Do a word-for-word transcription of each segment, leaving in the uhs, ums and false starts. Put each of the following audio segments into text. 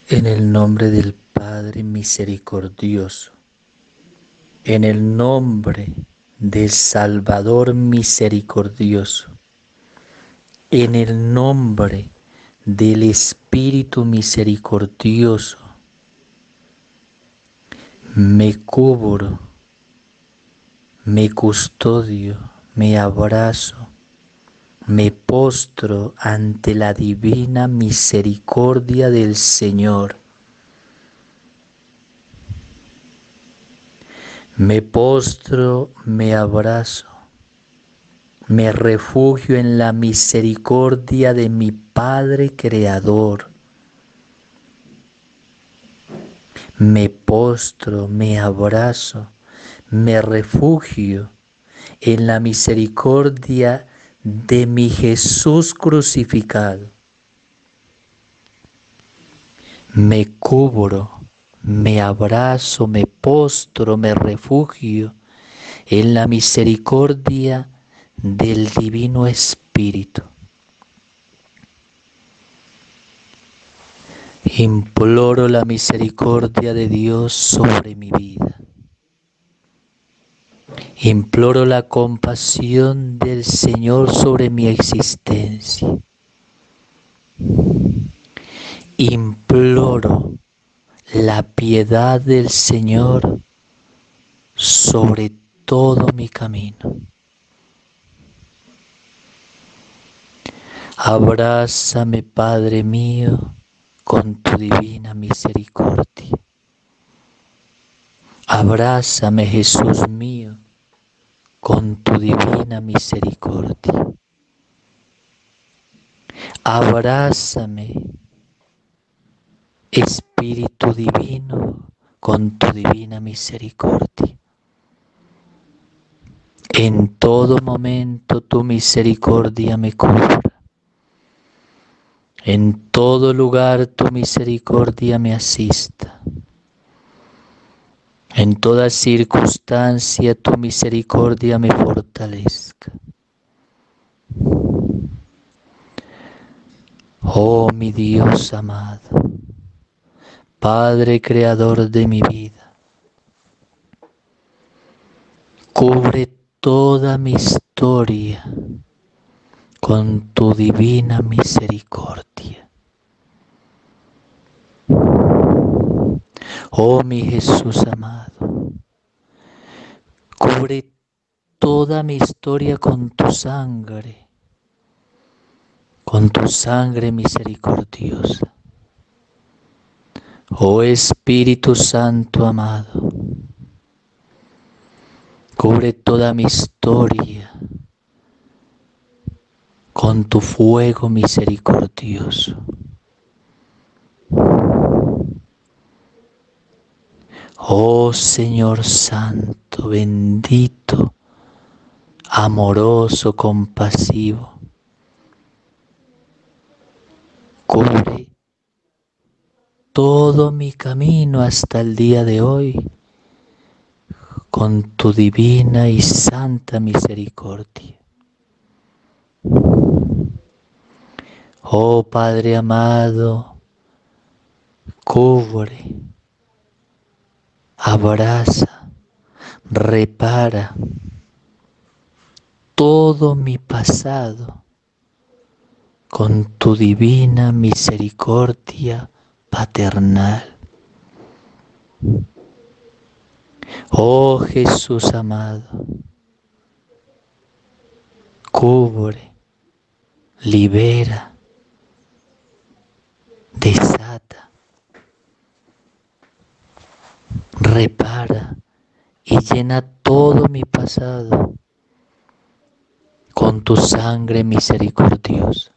En el nombre del Padre misericordioso, en el nombre del Salvador misericordioso, en el nombre del Espíritu misericordioso, me cubro, me custodio, me abrazo, me postro ante la divina misericordia del Señor. Me postro, me abrazo, me refugio en la misericordia de mi Padre Creador. Me postro, me abrazo, me refugio en la misericordia de mi Jesús crucificado. Me cubro, me abrazo, me postro, me refugio en la misericordia del Divino Espíritu. Imploro la misericordia de Dios sobre mi vida. Imploro la compasión del Señor sobre mi existencia. Imploro la piedad del Señor sobre todo mi camino. Abrázame, Padre mío, con tu divina misericordia. Abrázame, Jesús mío, con tu divina misericordia. Abrázame, Espíritu Divino, con tu divina misericordia. En todo momento tu misericordia me cubra. En todo lugar tu misericordia me asista. En toda circunstancia tu misericordia me fortalezca. Oh mi Dios amado, Padre Creador de mi vida, cubre toda mi historia con tu divina misericordia. Oh mi Jesús amado, cubre toda mi historia con tu sangre, con tu sangre misericordiosa. Oh Espíritu Santo amado, cubre toda mi historia con tu fuego misericordioso. Oh Señor Santo, bendito, amoroso, compasivo, cubre todo mi camino hasta el día de hoy con tu divina y santa misericordia. Oh Padre amado, cubre, abraza, repara todo mi pasado con tu divina misericordia paternal. Oh Jesús amado, cubre, libera, desata, repara y llena todo mi pasado con tu sangre misericordiosa.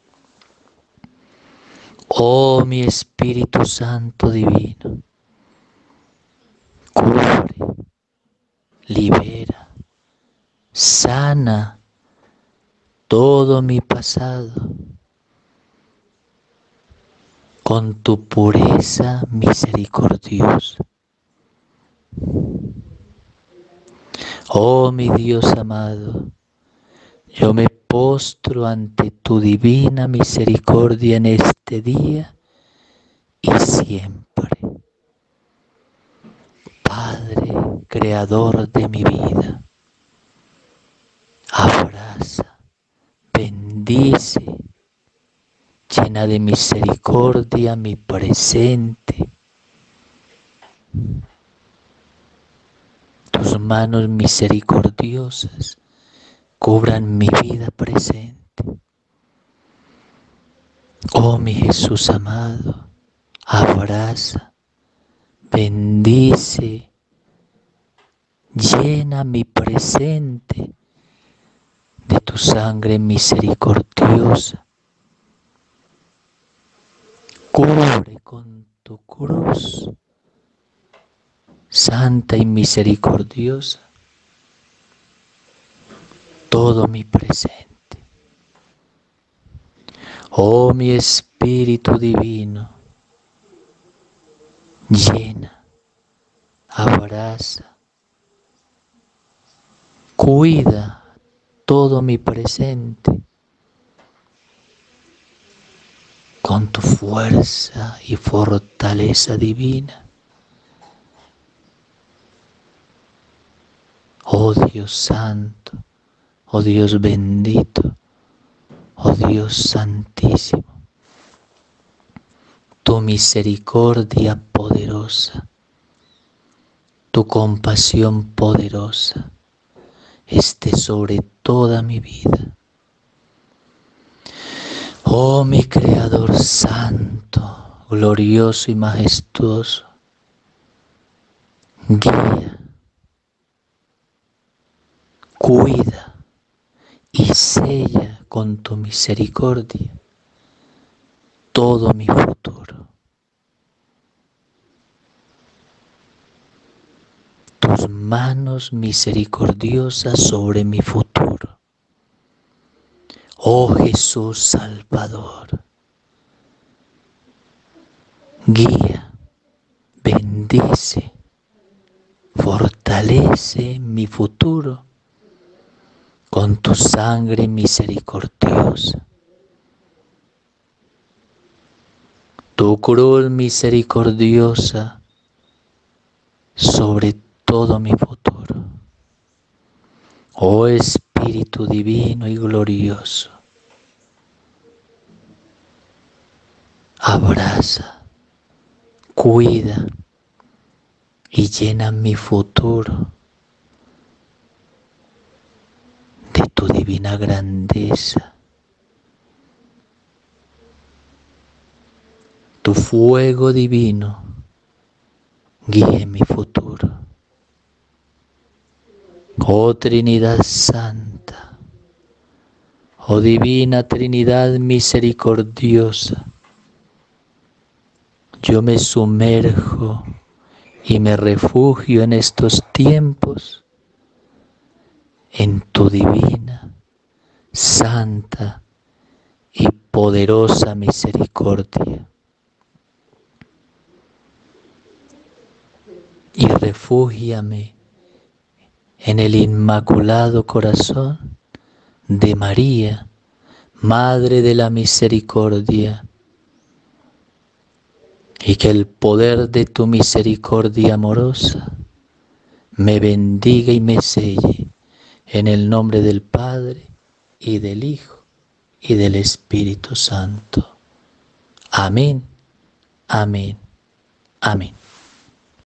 Oh mi Espíritu Santo divino, cubre, libera, sana todo mi pasado con tu pureza misericordiosa. Oh mi Dios amado, yo me postro ante tu divina misericordia en este día y siempre. Padre, creador de mi vida, abraza, bendice, llena de misericordia mi presente. Tus manos misericordiosas cubran mi vida presente. Oh mi Jesús amado, abraza, bendice, llena mi presente de tu sangre misericordiosa. Cubre con tu cruz santa y misericordiosa todo mi presente. Oh mi Espíritu Divino, llena, abraza, cuida todo mi presente con tu fuerza y fortaleza divina. Oh Dios Santo, oh Dios bendito, oh Dios Santísimo, tu misericordia poderosa, tu compasión poderosa esté sobre toda mi vida. Oh mi Creador santo, glorioso y majestuoso, guía, cuida y sella con tu misericordia todo mi futuro. Tus manos misericordiosas sobre mi futuro. Oh Jesús Salvador, guía, bendice, fortalece mi futuro con tu sangre misericordiosa. Tu cruz misericordiosa sobre todo mi futuro. Oh Espíritu divino y glorioso, abraza, cuida y llena mi futuro de tu divina grandeza. Tu fuego divino guíe mi futuro. Oh Trinidad Santa, oh Divina Trinidad misericordiosa, yo me sumerjo y me refugio en estos tiempos en tu divina, santa y poderosa misericordia. Y refúgiame en el Inmaculado Corazón de María, Madre de la Misericordia, y que el poder de tu misericordia amorosa me bendiga y me selle en el nombre del Padre y del Hijo y del Espíritu Santo. Amén, amén, amén.